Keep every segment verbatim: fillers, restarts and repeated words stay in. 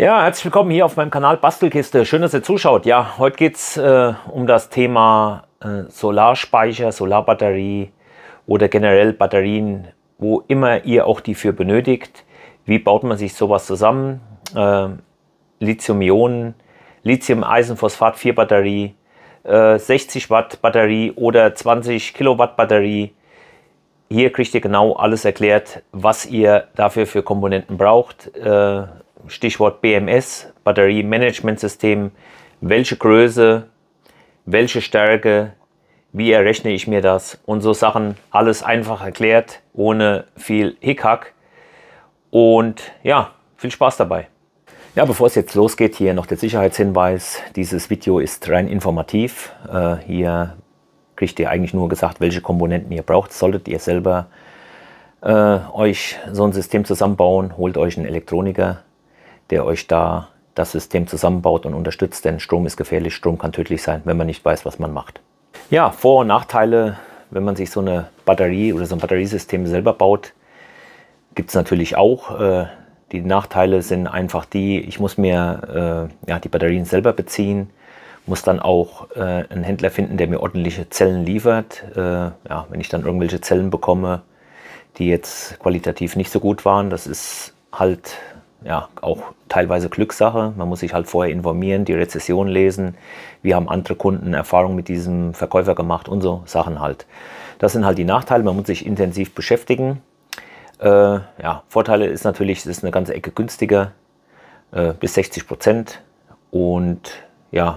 Ja, herzlich willkommen hier auf meinem Kanal Bastelkiste. Schön, dass ihr zuschaut. Ja, heute geht es äh, um das Thema äh, Solarspeicher, Solarbatterie oder generell Batterien, wo immer ihr auch die für benötigt. Wie baut man sich sowas zusammen? Äh, Lithium-Ionen, Lithium-Eisenphosphat vier Batterie, äh, sechzig Watt Batterie oder zwanzig Kilowatt Batterie. Hier kriegt ihr genau alles erklärt, was ihr dafür für Komponenten braucht. Äh, Stichwort B M S, Batteriemanagementsystem, welche Größe, welche Stärke, wie errechne ich mir das und so Sachen. Alles einfach erklärt, ohne viel Hickhack. Und ja, viel Spaß dabei. Ja, bevor es jetzt losgeht, hier noch der Sicherheitshinweis. Dieses Video ist rein informativ. Äh, hier kriegt ihr eigentlich nur gesagt, welche Komponenten ihr braucht. Solltet ihr selber äh, euch so ein System zusammenbauen, holt euch einen Elektroniker, der euch da das System zusammenbaut und unterstützt, denn Strom ist gefährlich, Strom kann tödlich sein, wenn man nicht weiß, was man macht. Ja, Vor- und Nachteile, wenn man sich so eine Batterie oder so ein Batteriesystem selber baut, gibt es natürlich auch. Äh, die Nachteile sind einfach die, ich muss mir äh, ja, die Batterien selber beziehen, muss dann auch äh, einen Händler finden, der mir ordentliche Zellen liefert. Äh, ja, wenn ich dann irgendwelche Zellen bekomme, die jetzt qualitativ nicht so gut waren, das ist halt ja, auch teilweise Glückssache. Man muss sich halt vorher informieren, die Rezession lesen. Wie haben andere Kunden Erfahrung mit diesem Verkäufer gemacht und so Sachen halt. Das sind halt die Nachteile. Man muss sich intensiv beschäftigen. Äh, ja, Vorteile ist natürlich, es ist eine ganze Ecke günstiger, äh, bis sechzig Prozent. Und ja,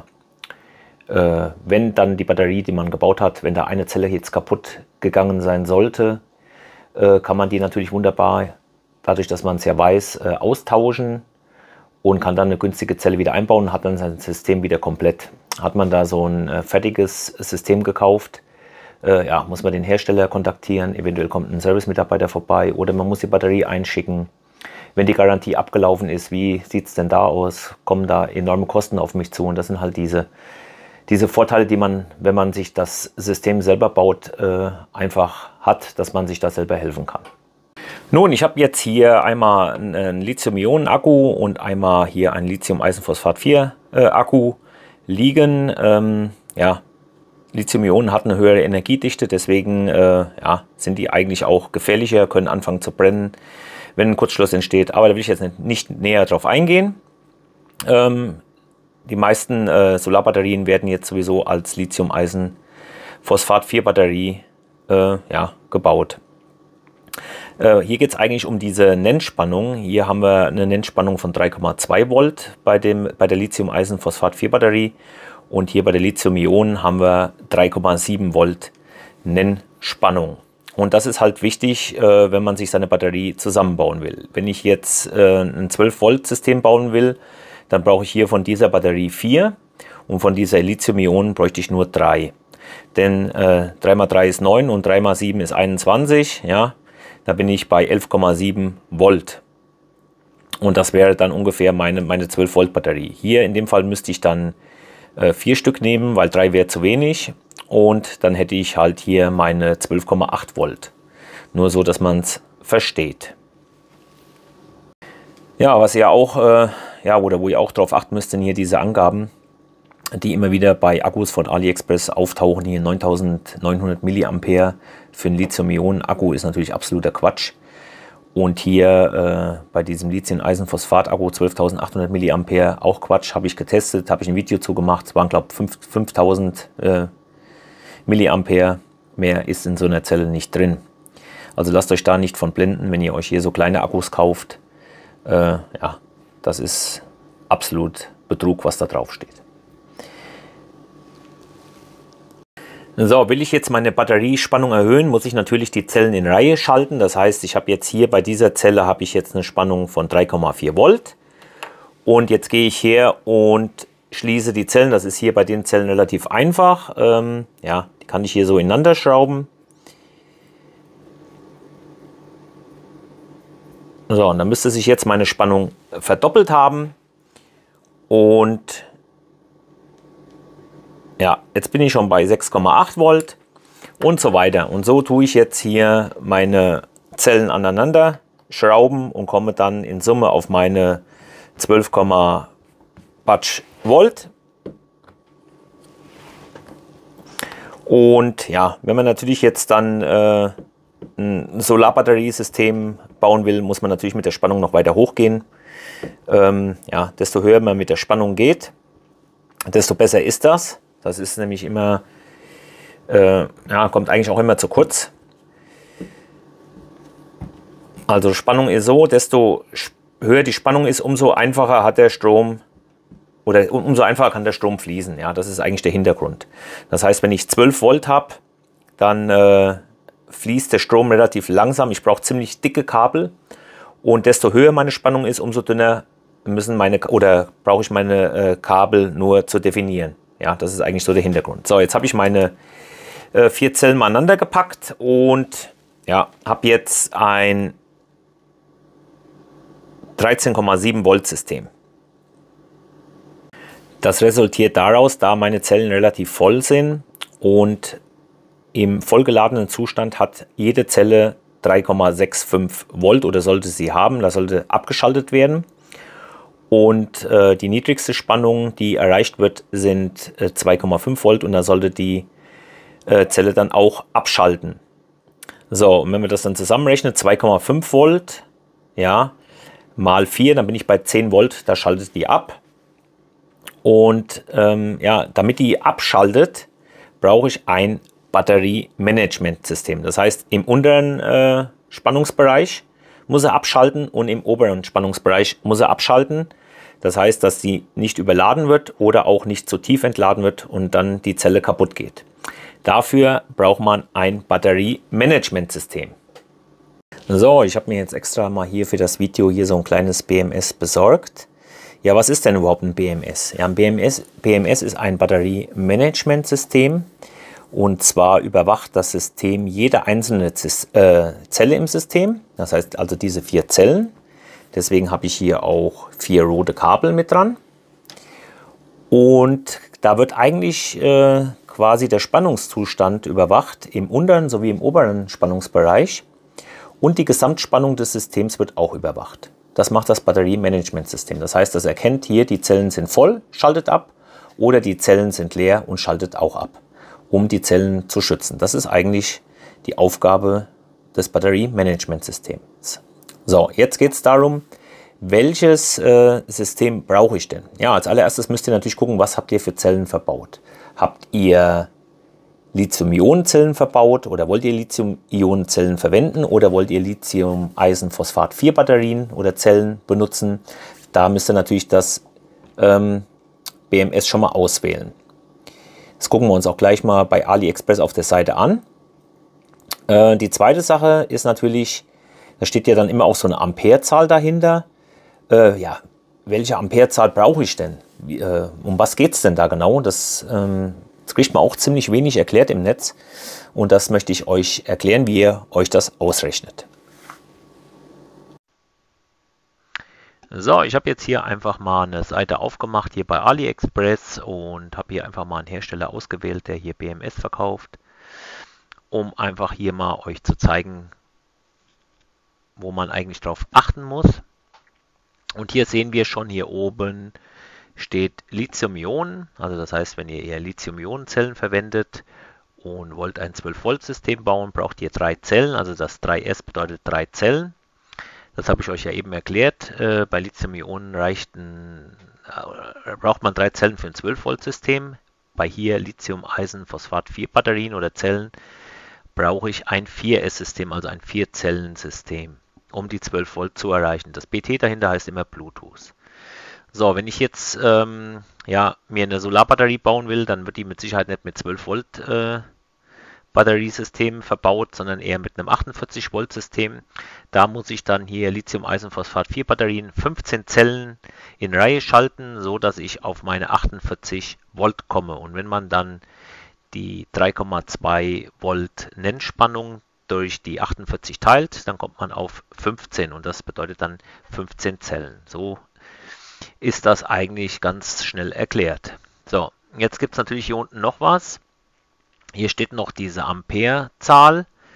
äh, wenn dann die Batterie, die man gebaut hat, wenn da eine Zelle jetzt kaputt gegangen sein sollte, äh, kann man die natürlich wunderbar, dadurch, dass man es ja weiß, äh, austauschen und kann dann eine günstige Zelle wieder einbauen und hat dann sein System wieder komplett. Hat man da so ein äh, fertiges System gekauft, äh, ja, muss man den Hersteller kontaktieren, eventuell kommt ein Service-Mitarbeiter vorbei oder man muss die Batterie einschicken. Wenn die Garantie abgelaufen ist, wie sieht es denn da aus? Kommen da enorme Kosten auf mich zu? Und das sind halt diese, diese Vorteile, die man, wenn man sich das System selber baut, äh, einfach hat, dass man sich da selber helfen kann. Nun, ich habe jetzt hier einmal einen Lithium-Ionen-Akku und einmal hier einen Lithium-Eisenphosphat vier äh, Akku liegen. Ähm, ja, Lithium-Ionen hat eine höhere Energiedichte, deswegen äh, ja, sind die eigentlich auch gefährlicher, können anfangen zu brennen, wenn ein Kurzschluss entsteht. Aber da will ich jetzt nicht, nicht näher drauf eingehen. Ähm, die meisten äh, Solarbatterien werden jetzt sowieso als Lithium-Eisenphosphat vier Batterie äh, ja, gebaut. Hier geht es eigentlich um diese Nennspannung. Hier haben wir eine Nennspannung von drei Komma zwei Volt bei, dem, bei der Lithium-Eisenphosphat vier Batterie und hier bei der Lithium-Ionen haben wir drei Komma sieben Volt Nennspannung. Und das ist halt wichtig, wenn man sich seine Batterie zusammenbauen will. Wenn ich jetzt ein zwölf Volt System bauen will, dann brauche ich hier von dieser Batterie vier und von dieser Lithium-Ionen bräuchte ich nur drei. Denn äh, drei mal drei ist neun und drei mal sieben ist einundzwanzig, ja. Da bin ich bei elf Komma sieben Volt. Und das wäre dann ungefähr meine, meine zwölf Volt Batterie. Hier in dem Fall müsste ich dann äh, vier Stück nehmen, weil drei wäre zu wenig. Und dann hätte ich halt hier meine zwölf Komma acht Volt. Nur so, dass man es versteht. Ja, was ihr auch, äh, ja, oder wo ihr auch drauf achten müsst, sind hier diese Angaben, die immer wieder bei Akkus von AliExpress auftauchen. Hier neuntausendneunhundert Milliampere für einen Lithium-Ionen-Akku ist natürlich absoluter Quatsch. Und hier äh, bei diesem Lithium-Eisenphosphat-Akku zwölftausendachthundert Milliampere auch Quatsch. Habe ich getestet, habe ich ein Video zu gemacht. Es waren, glaube ich, fünftausend äh, Milliampere. Mehr ist in so einer Zelle nicht drin. Also lasst euch da nicht von blenden, wenn ihr euch hier so kleine Akkus kauft. Äh, ja, das ist absolut Betrug, was da drauf steht. So, will ich jetzt meine Batteriespannung erhöhen, muss ich natürlich die Zellen in Reihe schalten. Das heißt, ich habe jetzt hier bei dieser Zelle habe ich jetzt eine Spannung von drei Komma vier Volt. Und jetzt gehe ich her und schließe die Zellen. Das ist hier bei den Zellen relativ einfach. Ähm, ja, die kann ich hier so ineinander schrauben. So, und dann müsste sich jetzt meine Spannung verdoppelt haben. Und ja, jetzt bin ich schon bei sechs Komma acht Volt und so weiter. Und so tue ich jetzt hier meine Zellen aneinander schrauben und komme dann in Summe auf meine zwölf Volt. Und ja, wenn man natürlich jetzt dann äh, ein Solarbatteriesystem bauen will, muss man natürlich mit der Spannung noch weiter hochgehen. Ähm, ja, desto höher man mit der Spannung geht, desto besser ist das. Das ist nämlich immer, äh, ja, kommt eigentlich auch immer zu kurz. Also Spannung ist so, desto höher die Spannung ist, umso einfacher hat der Strom oder umso einfacher kann der Strom fließen. Ja, das ist eigentlich der Hintergrund. Das heißt, wenn ich zwölf Volt habe, dann äh, fließt der Strom relativ langsam. Ich brauche ziemlich dicke Kabel und desto höher meine Spannung ist, umso dünner müssen meine oder brauche ich meine äh, Kabel nur zu definieren. Ja, das ist eigentlich so der Hintergrund. So, jetzt habe ich meine äh, vier Zellen mal aneinander gepackt und ja, habe jetzt ein dreizehn Komma sieben Volt System. Das resultiert daraus, da meine Zellen relativ voll sind und im vollgeladenen Zustand hat jede Zelle drei Komma fünfundsechzig Volt oder sollte sie haben, das sollte abgeschaltet werden. Und äh, die niedrigste Spannung, die erreicht wird, sind äh, zwei Komma fünf Volt und da sollte die äh, Zelle dann auch abschalten. So, und wenn wir das dann zusammenrechnen, zwei Komma fünf Volt, ja, mal vier, dann bin ich bei zehn Volt, da schaltet die ab. Und ähm, ja, damit die abschaltet, brauche ich ein Batteriemanagementsystem. Das heißt, im unteren äh, Spannungsbereich muss er abschalten und im oberen Spannungsbereich muss er abschalten. Das heißt, dass sie nicht überladen wird oder auch nicht zu tief entladen wird und dann die Zelle kaputt geht. Dafür braucht man ein Batteriemanagementsystem. So, ich habe mir jetzt extra mal hier für das Video hier so ein kleines B M S besorgt. Ja, was ist denn überhaupt ein B M S? Ja, ein B M S, B M S ist ein Batteriemanagementsystem und zwar überwacht das System jede einzelne äh, Zelle im System. Das heißt also diese vier Zellen. Deswegen habe ich hier auch vier rote Kabel mit dran. Und da wird eigentlich äh, quasi der Spannungszustand überwacht im unteren sowie im oberen Spannungsbereich. Und die Gesamtspannung des Systems wird auch überwacht. Das macht das Batteriemanagementsystem. Das heißt, das erkennt hier, die Zellen sind voll, schaltet ab, oder die Zellen sind leer und schaltet auch ab, um die Zellen zu schützen. Das ist eigentlich die Aufgabe des Batteriemanagementsystems. So, jetzt geht es darum, welches äh, System brauche ich denn? Ja, als allererstes müsst ihr natürlich gucken, was habt ihr für Zellen verbaut. Habt ihr Lithium-Ionen-Zellen verbaut oder wollt ihr Lithium-Ionen-Zellen verwenden oder wollt ihr Lithium-Eisenphosphat vier Batterien oder Zellen benutzen? Da müsst ihr natürlich das ähm, B M S schon mal auswählen. Das gucken wir uns auch gleich mal bei AliExpress auf der Seite an. Äh, die zweite Sache ist natürlich, da steht ja dann immer auch so eine Amperezahl dahinter. Äh, ja, welche Amperezahl brauche ich denn? Wie, äh, um was geht es denn da genau? Das ähm, Das kriegt man auch ziemlich wenig erklärt im Netz und das möchte ich euch erklären, wie ihr euch das ausrechnet. So, ich habe jetzt hier einfach mal eine Seite aufgemacht hier bei AliExpress und habe hier einfach mal einen Hersteller ausgewählt, der hier B M S verkauft, um einfach hier mal euch zu zeigen, wo man eigentlich drauf achten muss. Und hier sehen wir schon hier oben steht Lithium-Ionen, also das heißt, wenn ihr eher Lithium-Ionen-Zellen verwendet und wollt ein zwölf Volt System bauen, braucht ihr drei Zellen, also das drei S bedeutet drei Zellen. Das habe ich euch ja eben erklärt. Äh, bei Lithium-Ionen reicht ein, äh, braucht man drei Zellen für ein zwölf Volt System. Bei hier Lithium-Eisenphosphat vier Batterien oder Zellen brauche ich ein vier S System, also ein vier Zellen System, um die zwölf Volt zu erreichen. Das B T dahinter heißt immer Bluetooth. So, wenn ich jetzt ähm, ja, mir eine Solarbatterie bauen will, dann wird die mit Sicherheit nicht mit zwölf Volt äh, Batteriesystem verbaut, sondern eher mit einem achtundvierzig Volt System. Da muss ich dann hier Lithium-Eisenphosphat vier Batterien, fünfzehn Zellen in Reihe schalten, so dass ich auf meine achtundvierzig Volt komme. Und wenn man dann die drei Komma zwei Volt Nennspannung durch die achtundvierzig teilt, dann kommt man auf fünfzehn und das bedeutet dann fünfzehn Zellen. So ist das eigentlich ganz schnell erklärt. So, jetzt gibt es natürlich hier unten noch was. Hier steht noch diese Amperezahl.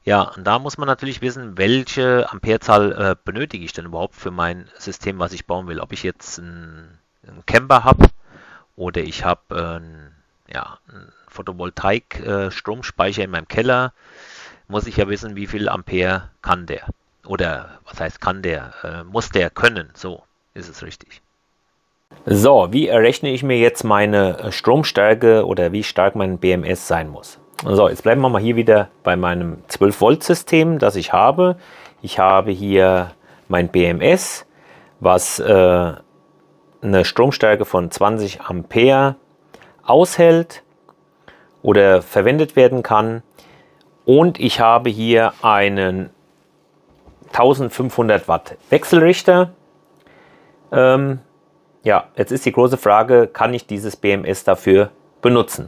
Ja, und da muss man natürlich wissen, welche Amperezahl äh, benötige ich denn überhaupt für mein System, was ich bauen will. Ob ich jetzt einen, einen Camper habe oder ich habe äh, einen, ja, einen Photovoltaik-Stromspeicher in meinem Keller, muss ich ja wissen, wie viel Ampere kann der. Oder was heißt kann der? Äh, muss der können? So ist es richtig. So, wie errechne ich mir jetzt meine Stromstärke oder wie stark mein B M S sein muss? So, jetzt bleiben wir mal hier wieder bei meinem zwölf Volt System, das ich habe. Ich habe hier mein B M S, was äh, eine Stromstärke von zwanzig Ampere aushält oder verwendet werden kann. Und ich habe hier einen eintausendfünfhundert Watt Wechselrichter. Ähm, ja, jetzt ist die große Frage, kann ich dieses B M S dafür benutzen?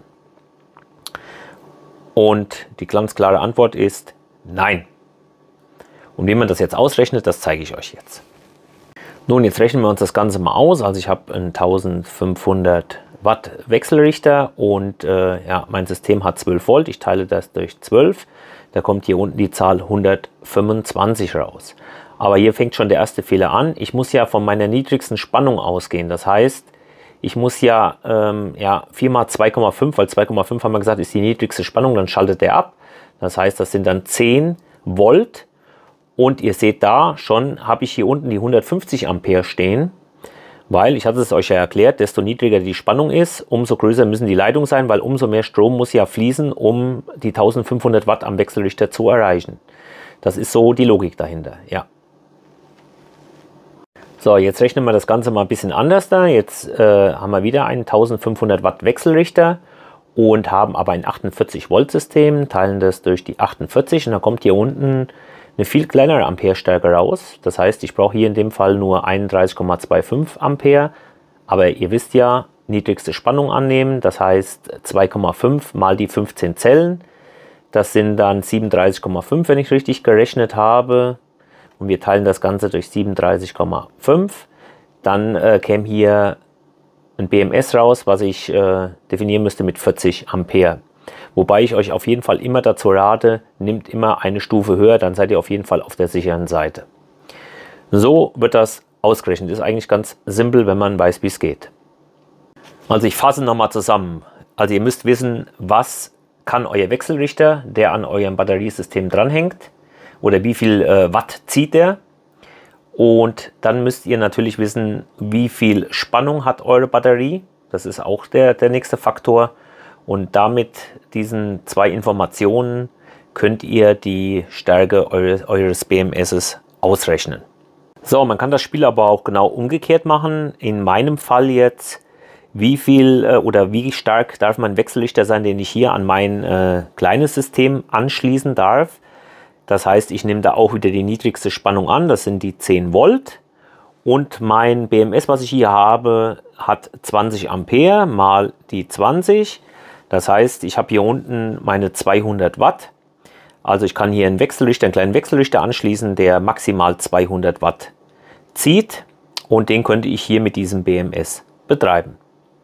Und die ganz klare Antwort ist nein. Und wie man das jetzt ausrechnet, das zeige ich euch jetzt. Nun, jetzt rechnen wir uns das Ganze mal aus. Also ich habe einen eintausendfünfhundert Watt Wechselrichter und äh, ja, mein System hat zwölf Volt. Ich teile das durch zwölf. Da kommt hier unten die Zahl hundertfünfundzwanzig raus. Aber hier fängt schon der erste Fehler an. Ich muss ja von meiner niedrigsten Spannung ausgehen. Das heißt, ich muss ja, ähm, ja vier mal zwei Komma fünf, weil zwei Komma fünf haben wir gesagt, ist die niedrigste Spannung, dann schaltet der ab. Das heißt, das sind dann zehn Volt. Und ihr seht da schon, habe ich hier unten die hundertfünfzig Ampere stehen. Weil, ich hatte es euch ja erklärt, desto niedriger die Spannung ist, umso größer müssen die Leitungen sein, weil umso mehr Strom muss ja fließen, um die eintausendfünfhundert Watt am Wechselrichter zu erreichen. Das ist so die Logik dahinter, ja. So, jetzt rechnen wir das Ganze mal ein bisschen anders da. Jetzt äh, haben wir wieder einen eintausendfünfhundert Watt Wechselrichter und haben aber ein achtundvierzig Volt System, teilen das durch die achtundvierzig und dann kommt hier unten eine viel kleinere Amperestärke raus. Das heißt, ich brauche hier in dem Fall nur einunddreißig Komma fünfundzwanzig Ampere. Aber ihr wisst ja, niedrigste Spannung annehmen. Das heißt zwei Komma fünf mal die fünfzehn Zellen. Das sind dann siebenunddreißig Komma fünf, wenn ich richtig gerechnet habe. Und wir teilen das Ganze durch siebenunddreißig Komma fünf. Dann äh, käme hier ein B M S raus, was ich äh, definieren müsste mit vierzig Ampere. Wobei ich euch auf jeden Fall immer dazu rate, nehmt immer eine Stufe höher, dann seid ihr auf jeden Fall auf der sicheren Seite. So wird das ausgerechnet. Ist eigentlich ganz simpel, wenn man weiß, wie es geht. Also ich fasse nochmal zusammen. Also ihr müsst wissen, was kann euer Wechselrichter, der an eurem Batteriesystem dranhängt, oder wie viel äh, Watt zieht der. Und dann müsst ihr natürlich wissen, wie viel Spannung hat eure Batterie. Das ist auch der, der nächste Faktor. Und damit diesen zwei Informationen könnt ihr die Stärke eures, eures B M S ausrechnen. So, man kann das Spiel aber auch genau umgekehrt machen. In meinem Fall jetzt, wie viel äh, oder wie stark darf mein Wechselrichter sein, den ich hier an mein äh, kleines System anschließen darf. Das heißt, ich nehme da auch wieder die niedrigste Spannung an, das sind die zehn Volt. Und mein B M S, was ich hier habe, hat zwanzig Ampere mal die zwanzig. Das heißt, ich habe hier unten meine zweihundert Watt. Also ich kann hier einen Wechselrichter, einen kleinen Wechselrichter anschließen, der maximal zweihundert Watt zieht. Und den könnte ich hier mit diesem B M S betreiben.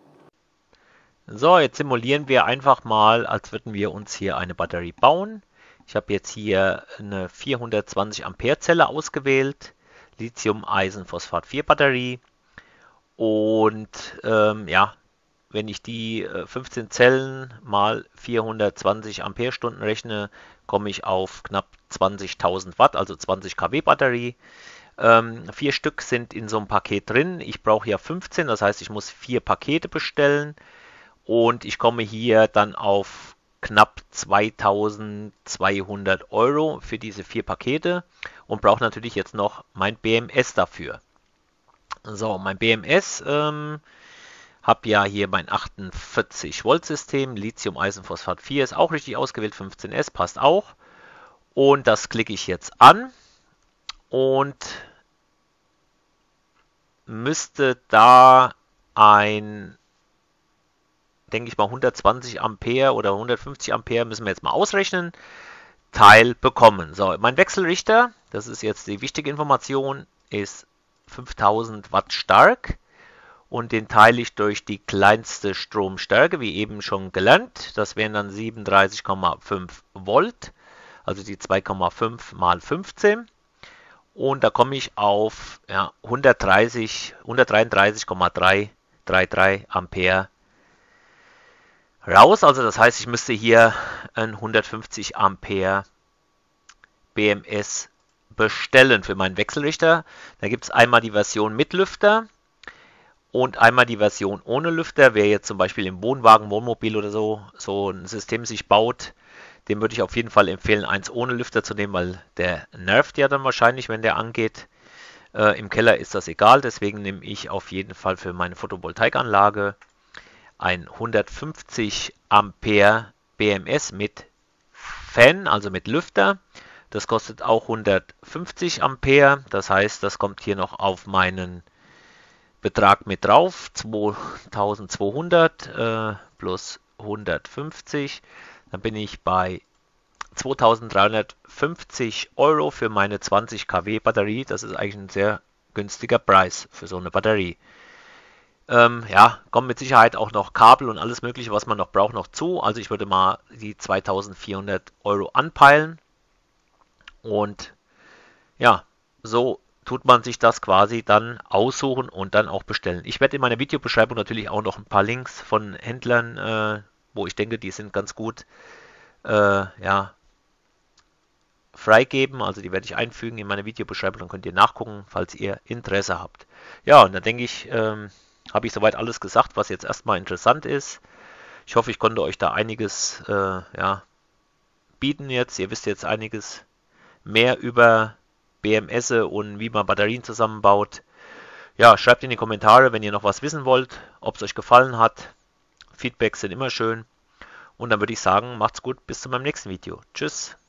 So, jetzt simulieren wir einfach mal, als würden wir uns hier eine Batterie bauen. Ich habe jetzt hier eine vierhundertzwanzig Ampere Zelle ausgewählt, Lithium-Eisen-Phosphat vier Batterie. Und ähm, ja, wenn ich die äh, fünfzehn Zellen mal vierhundertzwanzig Amperestunden rechne, komme ich auf knapp zwanzigtausend Watt, also zwanzig Kilowatt Batterie. Ähm, vier Stück sind in so einem Paket drin. Ich brauche ja fünfzehn, das heißt, ich muss vier Pakete bestellen. Und ich komme hier dann auf knapp zweitausendzweihundert Euro für diese vier Pakete und brauche natürlich jetzt noch mein B M S dafür. So, mein B M S, ähm, habe ja hier mein achtundvierzig Volt System, Lithium-Eisenphosphat vier ist auch richtig ausgewählt, fünfzehn S passt auch. Und das klicke ich jetzt an und müsste da ein, denke ich mal, hundertzwanzig Ampere oder hundertfünfzig Ampere, müssen wir jetzt mal ausrechnen, Teil bekommen. So, mein Wechselrichter, das ist jetzt die wichtige Information, ist fünftausend Watt stark und den teile ich durch die kleinste Stromstärke, wie eben schon gelernt. Das wären dann siebenunddreißig Komma fünf Volt. also die zwei Komma fünf mal fünfzehn. Und da komme ich auf ja, hundertdreißig, hundertdreiunddreißig Komma dreihundertdreiunddreißig Ampere raus. Also das heißt, ich müsste hier ein hundertfünfzig Ampere B M S bestellen für meinen Wechselrichter. Da gibt es einmal die Version mit Lüfter und einmal die Version ohne Lüfter. Wer jetzt zum Beispiel im Wohnwagen, Wohnmobil oder so so ein System sich baut, dem würde ich auf jeden Fall empfehlen, eins ohne Lüfter zu nehmen, weil der nervt ja dann wahrscheinlich, wenn der angeht. Äh, Im Keller ist das egal, deswegen nehme ich auf jeden Fall für meine Photovoltaikanlage ein hundertfünfzig Ampere B M S mit Fan, also mit Lüfter. Das kostet auch hundertfünfzig Ampere, das heißt, das kommt hier noch auf meinen Betrag mit drauf, zweitausendzweihundert äh, plus hundertfünfzig. Dann bin ich bei zweitausenddreihundertfünfzig Euro für meine zwanzig Kilowatt Batterie. Das ist eigentlich ein sehr günstiger Preis für so eine Batterie. Ähm, ja, kommen mit Sicherheit auch noch Kabel und alles mögliche, was man noch braucht, noch zu. Also ich würde mal die zweitausendvierhundert Euro anpeilen. Und ja, so tut man sich das quasi dann aussuchen und dann auch bestellen. Ich werde in meiner Videobeschreibung natürlich auch noch ein paar Links von Händlern, äh, wo ich denke, die sind ganz gut, äh, ja, freigeben. Also die werde ich einfügen in meine Videobeschreibung, dann könnt ihr nachgucken, falls ihr Interesse habt. Ja, und dann denke ich, ähm, habe ich soweit alles gesagt, was jetzt erstmal interessant ist. Ich hoffe, ich konnte euch da einiges äh, ja, bieten jetzt. Ihr wisst jetzt einiges mehr über B M S und wie man Batterien zusammenbaut. Ja, schreibt in die Kommentare, wenn ihr noch was wissen wollt, ob es euch gefallen hat. Feedbacks sind immer schön. Und dann würde ich sagen, macht's gut, bis zu meinem nächsten Video. Tschüss.